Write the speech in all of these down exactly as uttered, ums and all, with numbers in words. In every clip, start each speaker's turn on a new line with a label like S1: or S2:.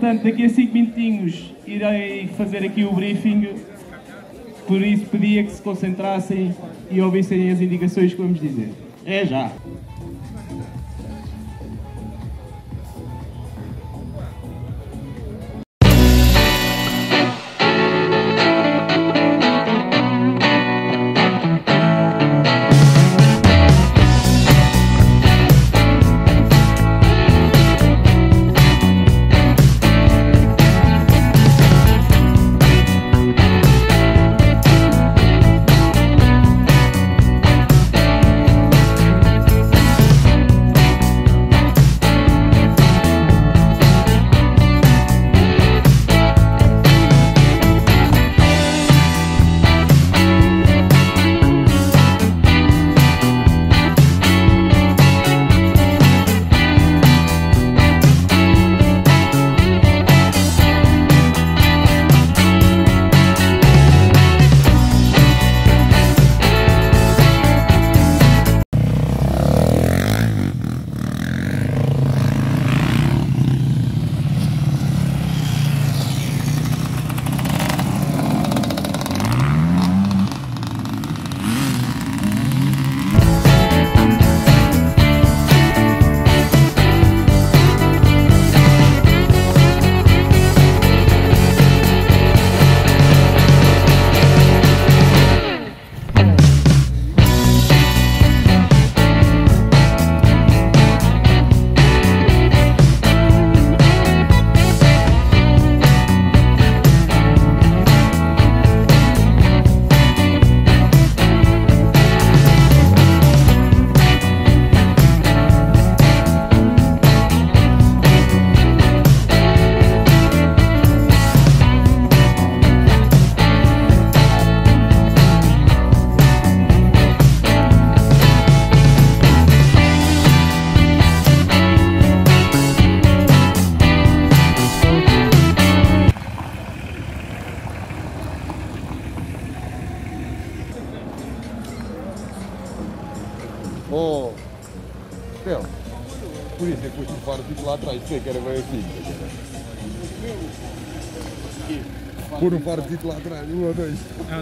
S1: Portanto, daqui a cinco minutinhos irei fazer aqui o briefing, por isso pedia que se concentrassem e ouvissem as indicações que vamos dizer. É já!
S2: Oh, Theo, por isso é que pus o faro tipo lá atrás, sei que era bem assim. Pôr um faro tipo lá atrás, um ou dois.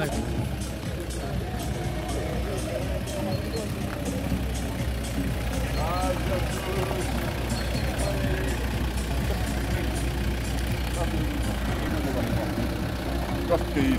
S2: Gosto de cair.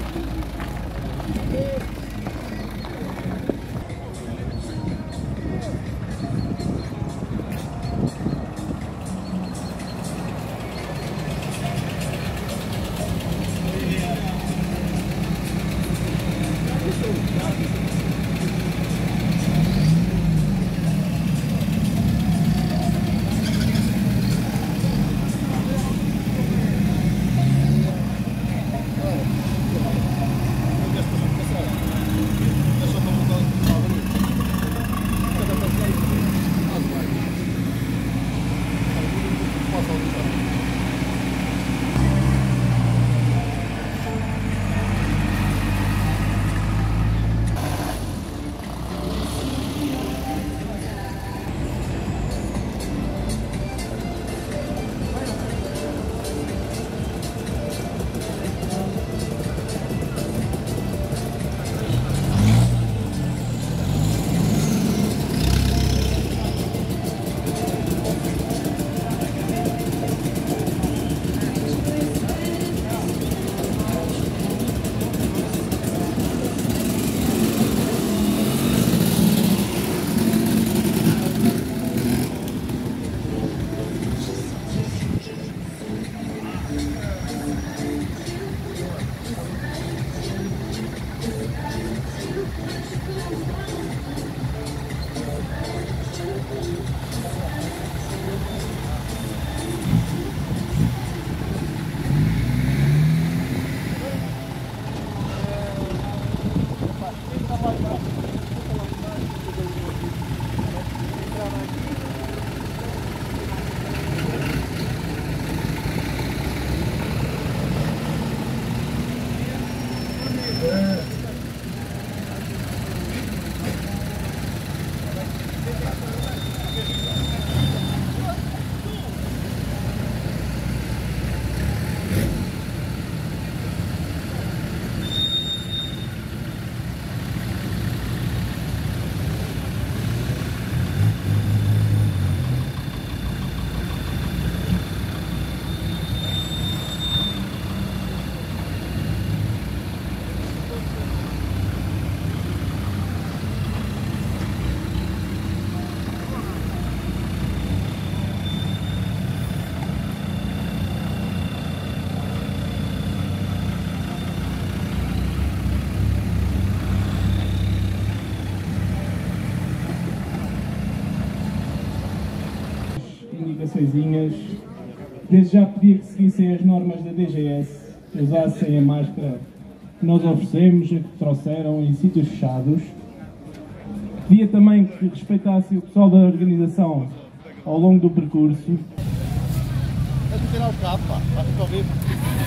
S1: coisinhas. Desde já pedia que seguissem as normas da D G S, usassem a máscara que nós oferecemos, a que trouxeram em sítios fechados. Pedia também que respeitassem o pessoal da organização ao longo do percurso.
S2: É de tirar o cabo, pá, para ficar ao vivo.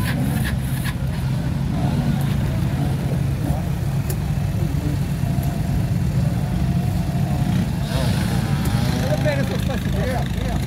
S2: Pega essa espécie de guerra.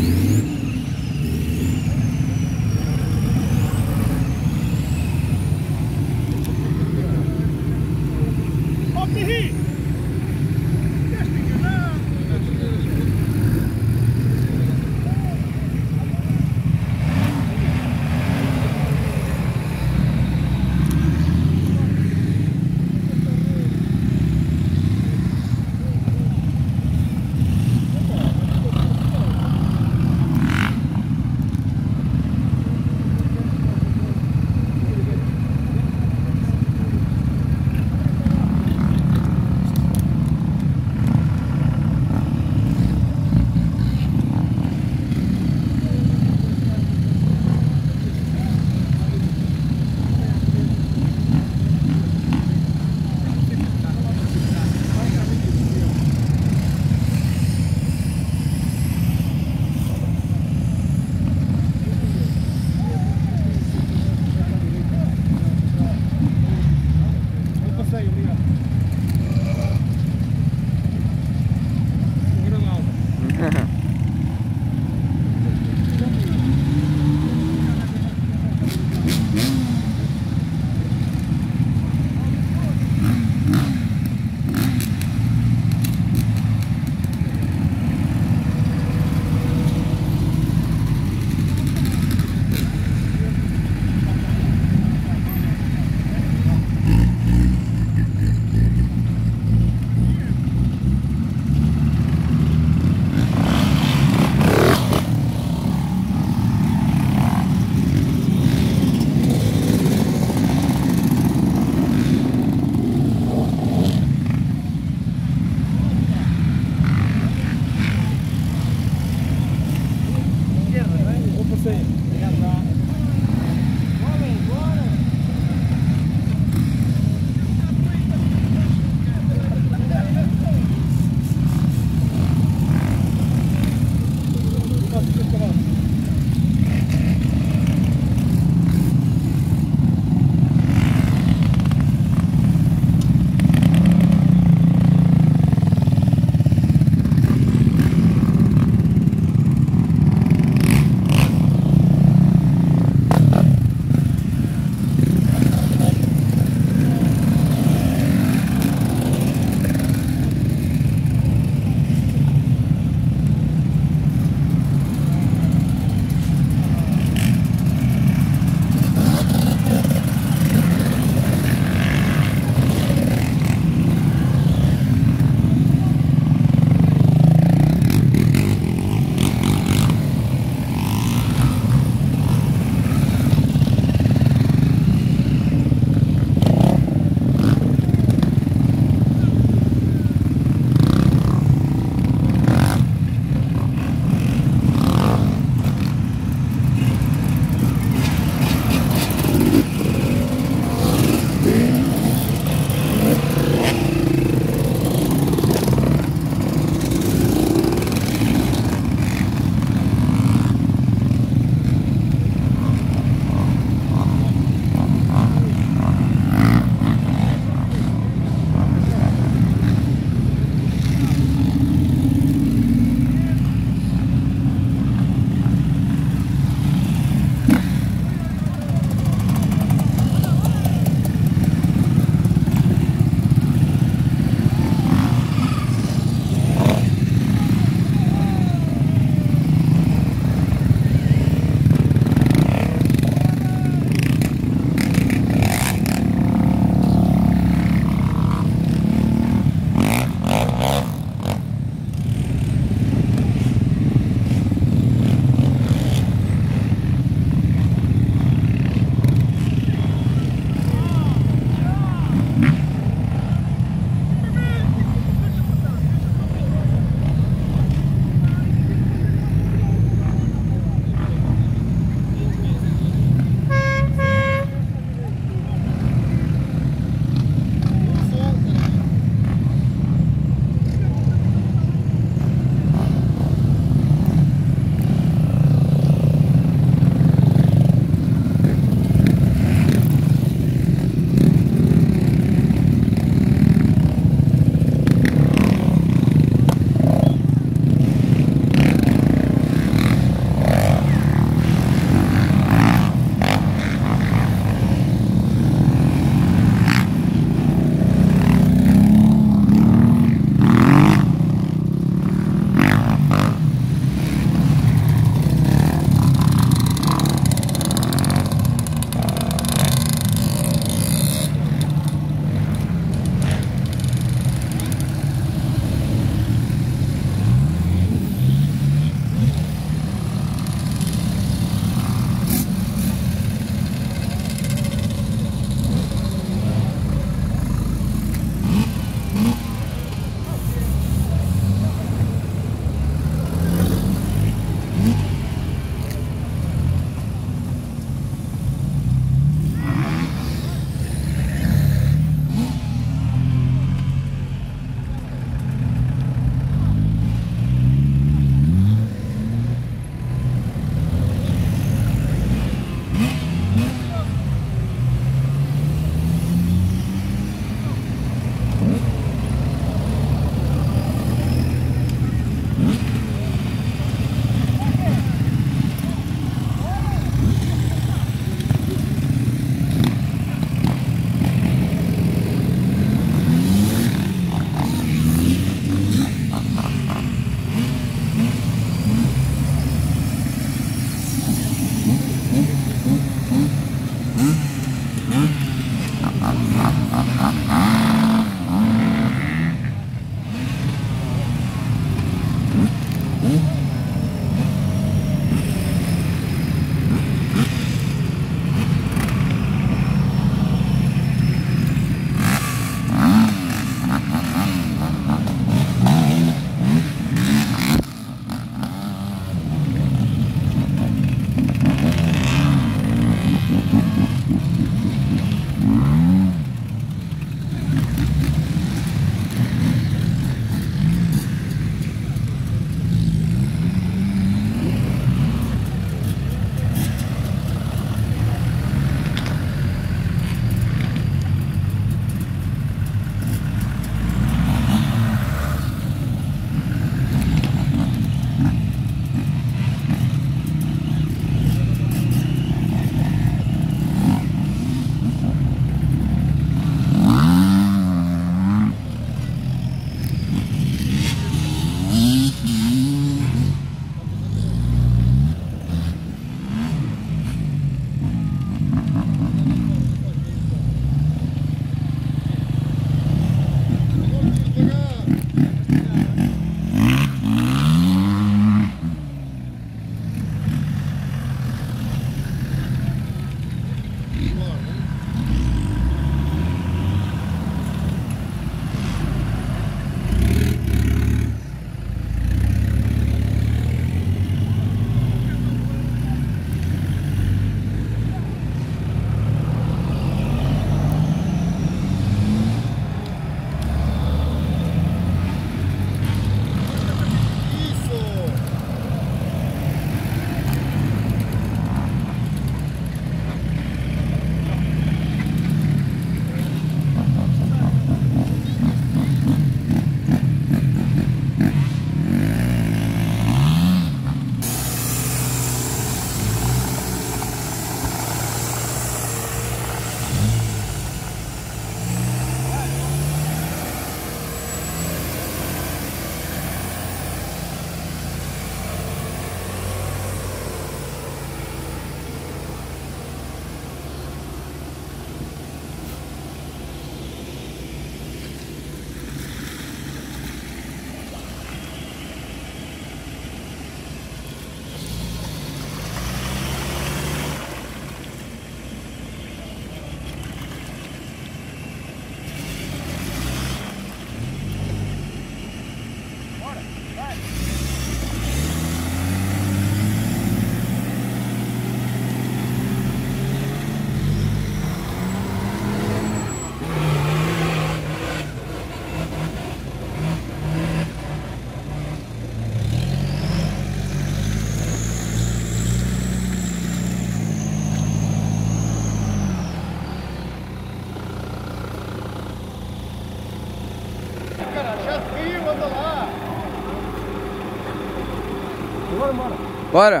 S1: Bora, bora.
S3: Bora.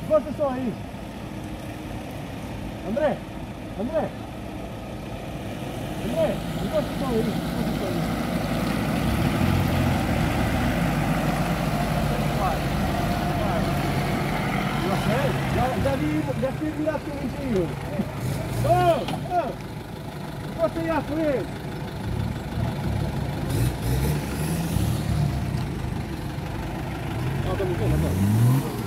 S3: Encosta só aí. André, André. André, encosta só aí. Encosta só aí. Já, já vi, já fui virar tudo inteiro. Ô, ô, encosta aí à frente. Não, estamos vendo agora.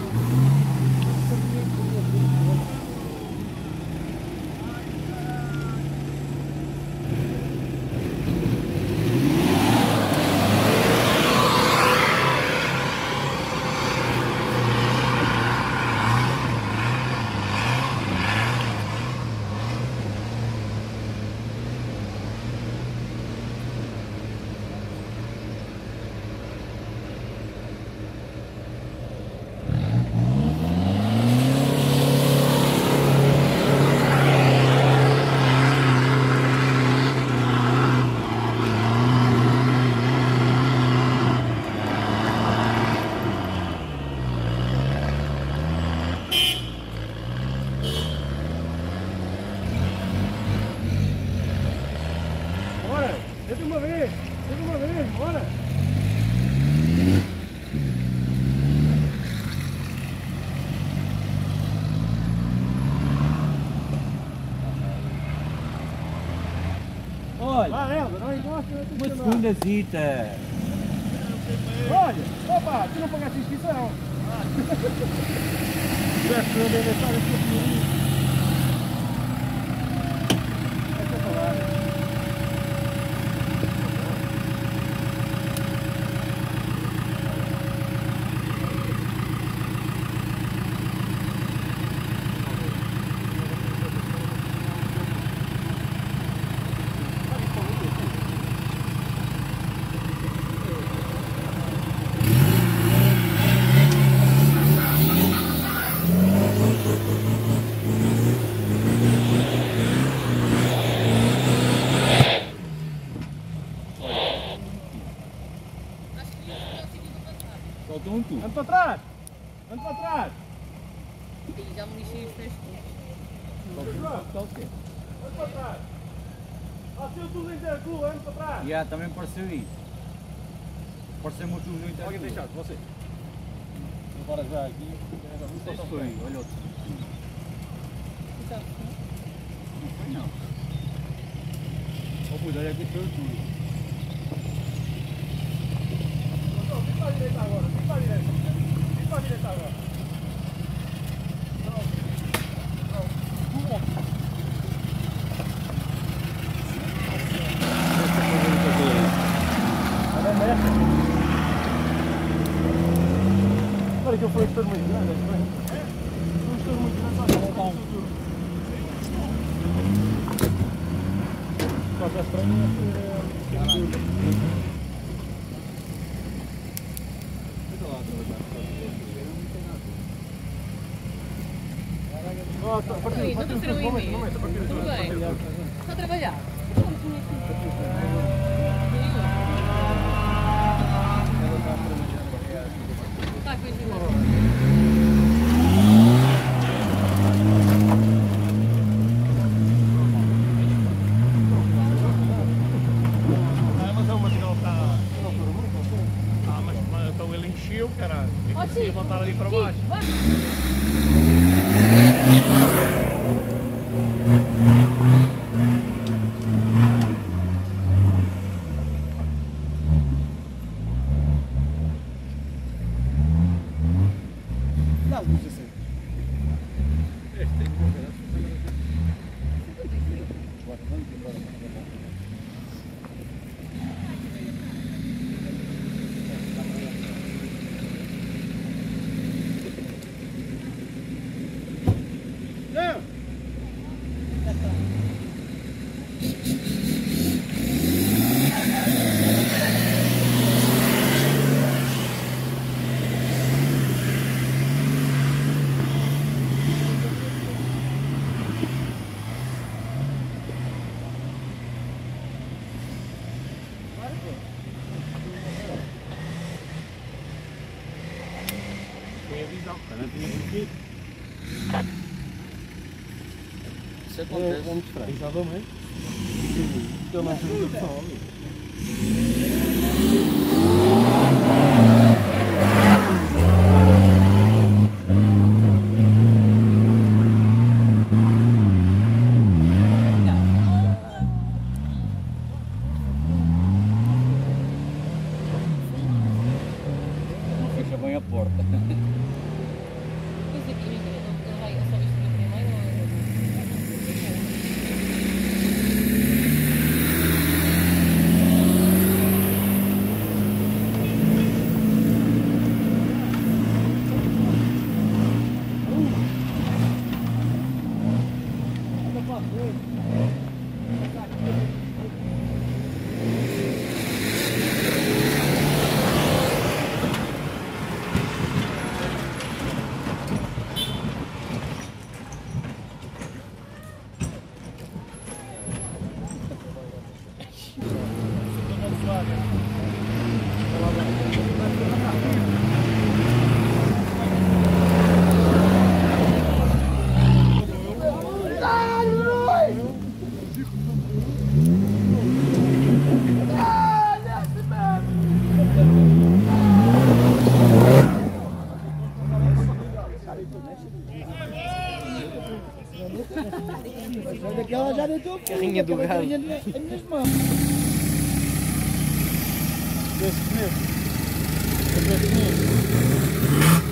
S3: Teve uma vez, teve uma vez, bora!
S4: Olha!
S3: Vai, Helder, não encosta, não
S4: Uma segunda zita!
S3: Olha! Opa, tu não pagaste inscrição! Tiveste que vender a história do teu Essa palavra.
S4: Faltou um tubo.
S3: Anda para trás! Anda para trás!
S5: E já me lixei os três pontos.
S4: Falta o quê?
S3: Anda para trás! Ah, se eu tudo interclua, anda para trás!
S4: Já, também pareceu isso. Pareceu-me o tubo do interno.
S3: Alguém deixado, você. Agora já aqui.
S4: Não sei se foi, olha outro. Não foi não. Ó, olha aqui foi o tubo.
S3: Vem para a direita agora, vem para a direita. Vem para a direita agora. Pronto. Pronto. Olha que eu fui um estouro muito grande, é? Foi um estouro muito grande, só que não só que a estranha é Nossa, a partir
S5: Sim,
S3: do
S5: não estou a ser um
S3: momento,
S5: e-mail.
S3: momento, a partir do
S5: Tudo bem.
S3: momento.
S5: Está a trabalhar. Está com isso.
S3: Ah, mas é o material está... Ah, mas mas então ele encheu, caralho. E
S5: Ó,
S3: conseguia
S5: Chico,
S3: botar ali para
S5: Chico,
S3: baixo.
S5: vai.
S3: Dá luz assim. Este tem que ver. Não! Tem a visão, não tinha aqui.
S5: Isso acontece.
S3: É, é muito estranho. Exatamente. Eu não tenho muita opção ali.
S5: Fecha bem a porta. Mas aqui, ele vai só vestir primeiro
S3: Ela já deitou tudo.
S5: Carrinha do galo.
S3: As minhas mãos. Desse mesmo. Desse mesmo.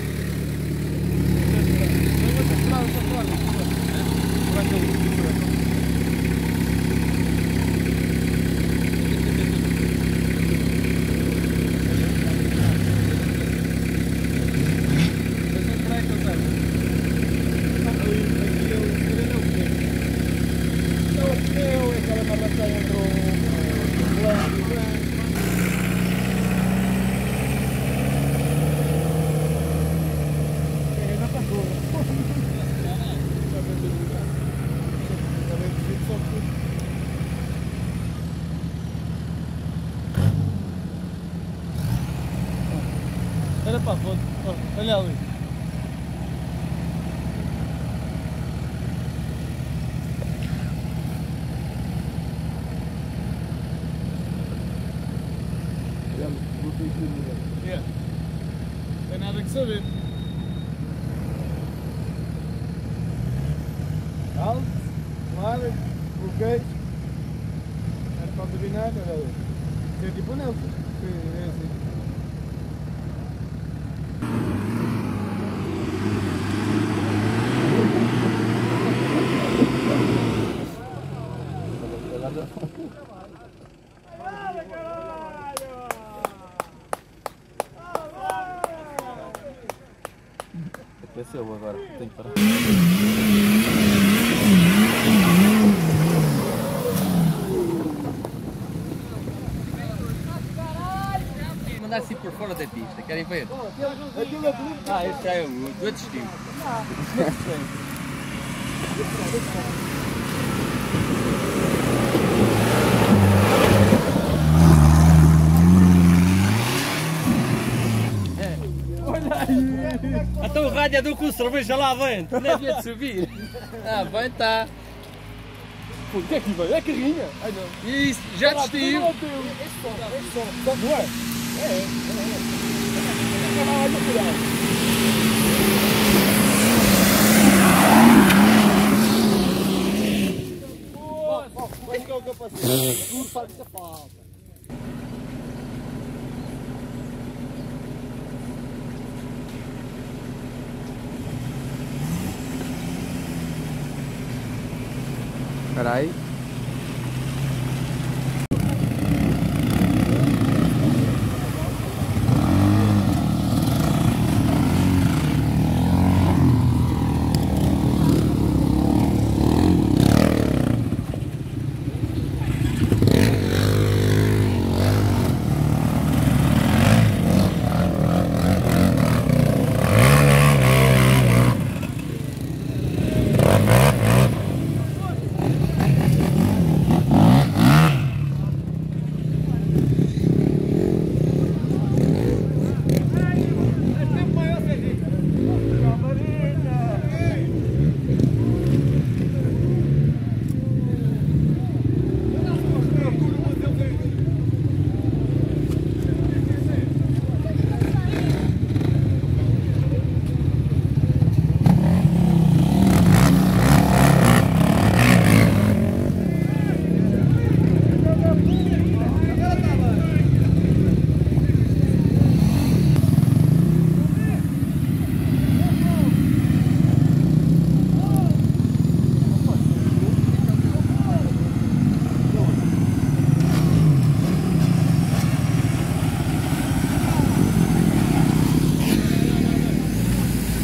S3: Olha para a foto, olha ali. Yeah. Tem nada que saber. Alto, claro, bloqueio. Era para dominar, era ali. É tipo não, é assim. Aqueceu agora, tem que parar.
S5: Mandar-se por fora da pista, querem ver?
S3: Aquilo é bonito.
S5: Ah, esse já é o do outro estilo. Então o radiador com cerveja lá dentro, não havia de subir. Ah, bem tá.
S3: O que é que veio? É carrinha? Ai não.
S5: Isso, já desistiu.
S3: Este som, este som. Não é? É, é. Olha, cuidado. Vai ficar o capacete. Tudo faz muita falta.
S2: Espera aí.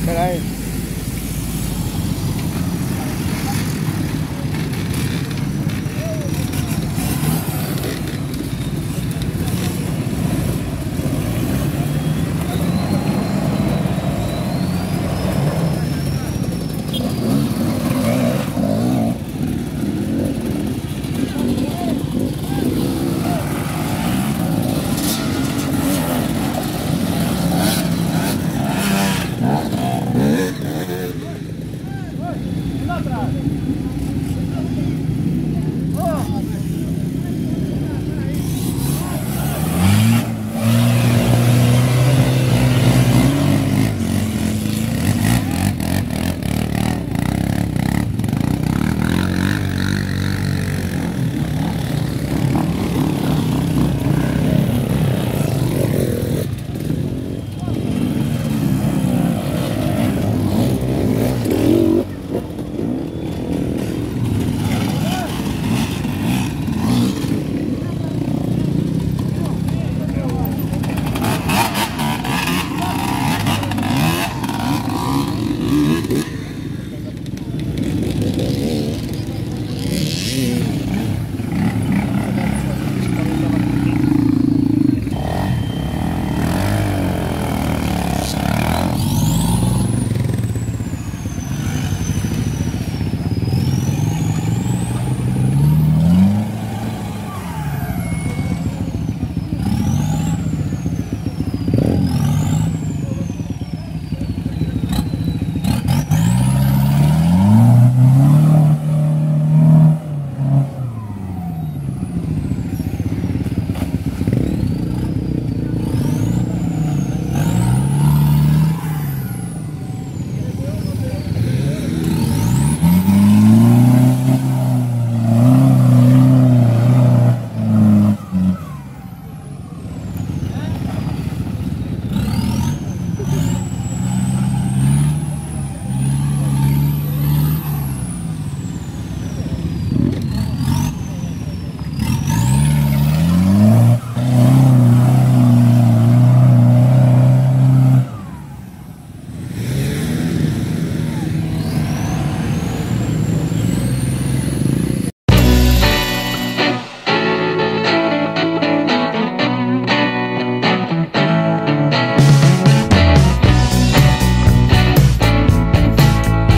S2: Espera aí.